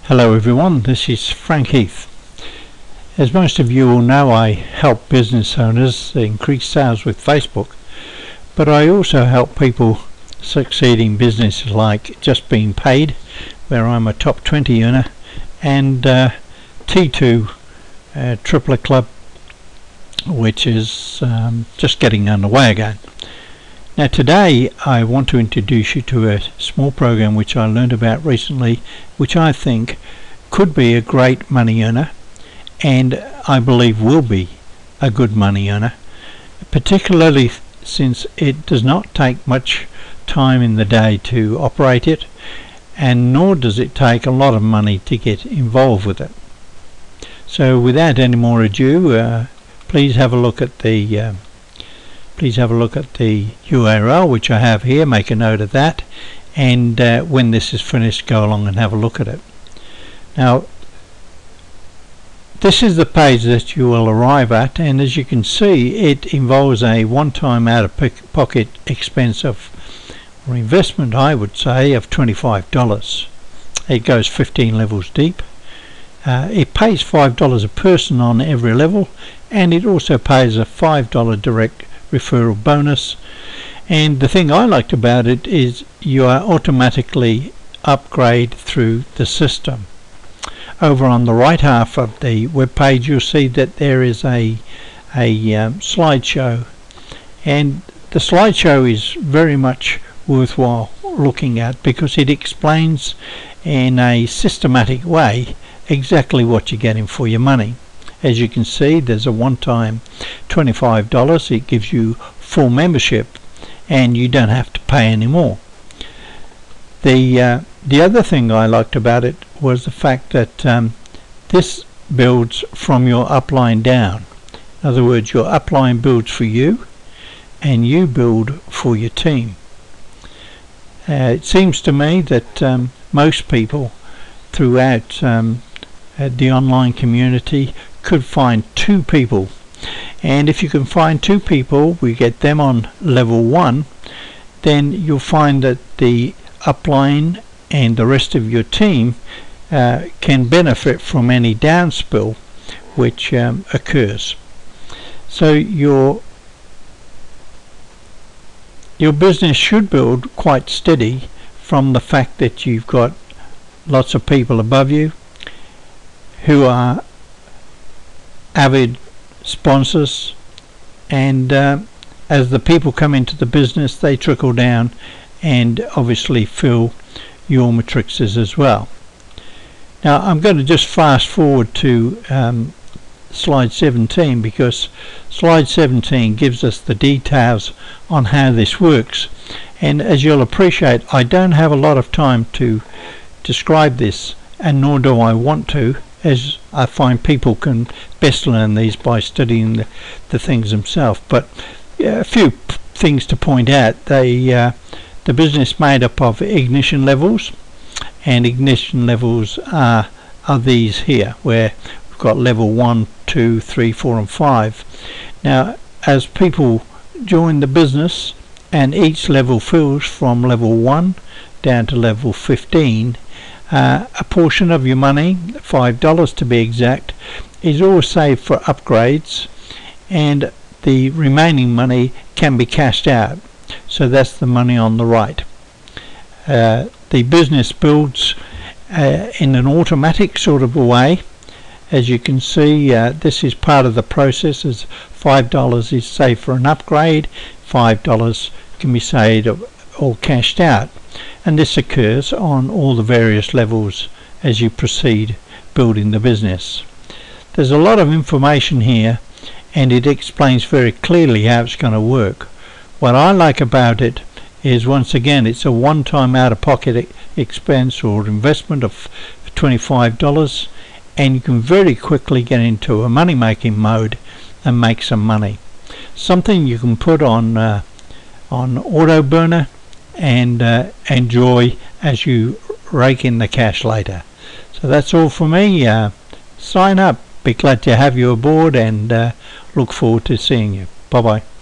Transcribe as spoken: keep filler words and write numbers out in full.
Hello everyone, this is Frank Heath. As most of you will know, I help business owners increase sales with Facebook, but I also help people succeed in business like Just Being Paid, where I'm a top twenty earner, and uh, T two uh, Tripler Club, which is um, just getting underway again. Now today I want to introduce you to a small program which I learned about recently, which I think could be a great money earner, and I believe will be a good money earner, particularly since it does not take much time in the day to operate it, and nor does it take a lot of money to get involved with it. So without any more ado, uh, please have a look at the uh, Please have a look at the U R L which I have here, make a note of that, and uh, when this is finished go along and have a look at it. Now this is the page that you will arrive at, and as you can see it involves a one-time out-of-pocket expense of, or investment I would say, of twenty-five dollars. It goes fifteen levels deep. Uh, it pays five dollars a person on every level, and it also pays a five dollar direct referral bonus. And the thing I liked about it is you are automatically upgrade through the system. Over on the right half of the web page you'll see that there is a a um, slideshow, and the slideshow is very much worthwhile looking at because it explains in a systematic way exactly what you're getting for your money. As you can see, there's a one-time twenty-five dollars. It gives you full membership and you don't have to pay any more. The uh, the other thing I liked about it was the fact that um, this builds from your upline down. In other words, your upline builds for you and you build for your team. Uh, it seems to me that um, most people throughout um, uh, the online community could find two people, and if you can find two people, we get them on level one, then you'll find that the upline and the rest of your team uh, can benefit from any downspill which um, occurs. So your your business should build quite steady from the fact that you've got lots of people above you who are avid sponsors, and uh, as the people come into the business they trickle down and obviously fill your matrices as well. Now I'm going to just fast forward to um, slide seventeen, because slide seventeen gives us the details on how this works, and as you'll appreciate I don't have a lot of time to describe this, and nor do I want to, as I find people can best learn these by studying the, the things themselves. But yeah, a few p things to point out. They, uh, the business made up of ignition levels, and ignition levels are, are these here, where we've got level one, two, three, four and five. Now as people join the business and each level fills from level one down to level fifteen, Uh, a portion of your money, five dollars to be exact, is all saved for upgrades, and the remaining money can be cashed out. So that's the money on the right. Uh, the business builds uh, in an automatic sort of a way. As you can see, uh, this is part of the process, as five dollars is saved for an upgrade, five dollars can be saved or cashed out, and this occurs on all the various levels as you proceed building the business. There's a lot of information here, and it explains very clearly how it's going to work. What I like about it is, once again, it's a one-time out-of-pocket e expense or investment of twenty-five dollars, and you can very quickly get into a money-making mode and make some money. Something you can put on uh, on auto burner and uh, enjoy as you rake in the cash later. So that's all for me. Uh, sign up, be glad to have you aboard, and uh, look forward to seeing you. Bye bye.